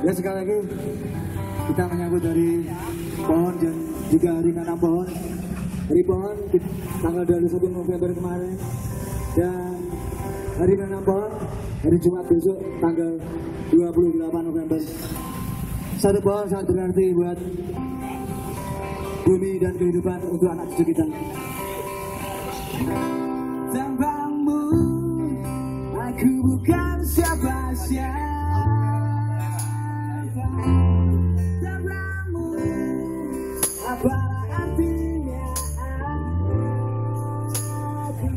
Ya sekali lagi kita menyambut dari pohon dan juga hari nanam pohon. Hari pohon tanggal 21 November kemarin dan hari nanam pohon hari Jumat besok tanggal 28 November. Satu pohon sangat berarti buat bumi dan kehidupan untuk anak cucu kita. Tanpamu aku bukan siapa-siapa. Tanpamu apa artinya aku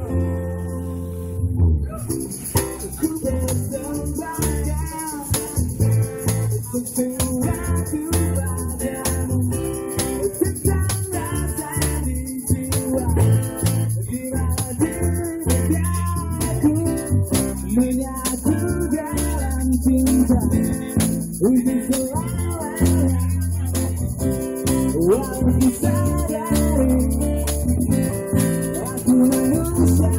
bersembahkan untuk sesuatu padamu tentang rasa di jiwa. Gimana diri aku menyatu dalam cinta untuk selamanya. Walau ku sadari aku manusia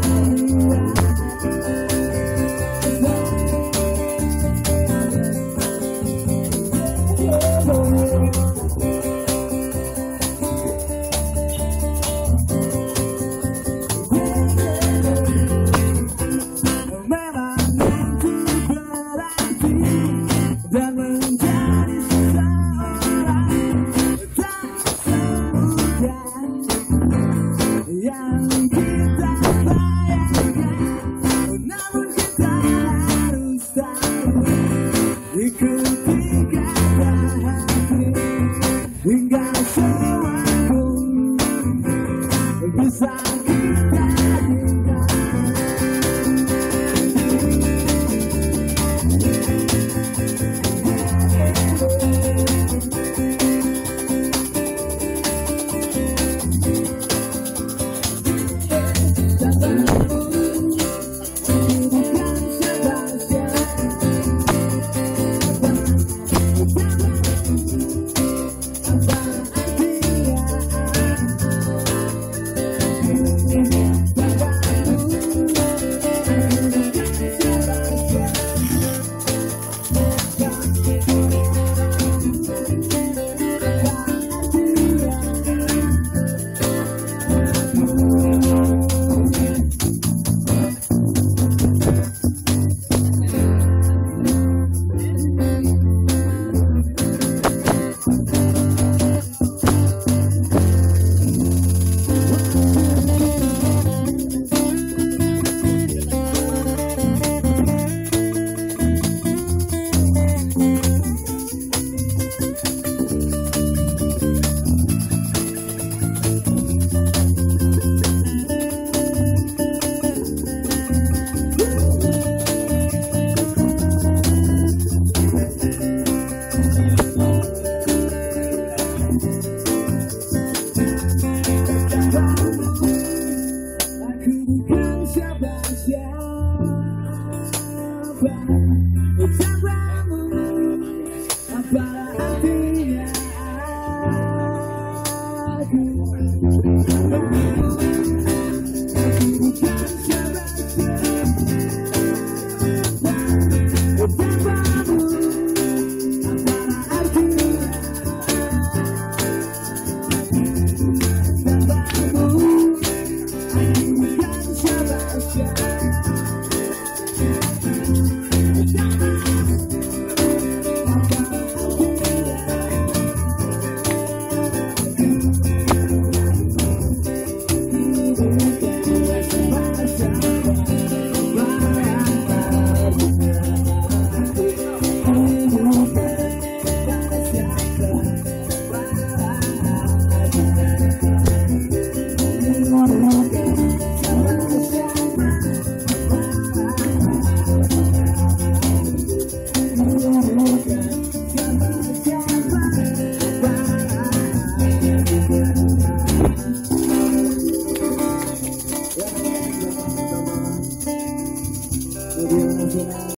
hingga semua pun bisa kita tinggal.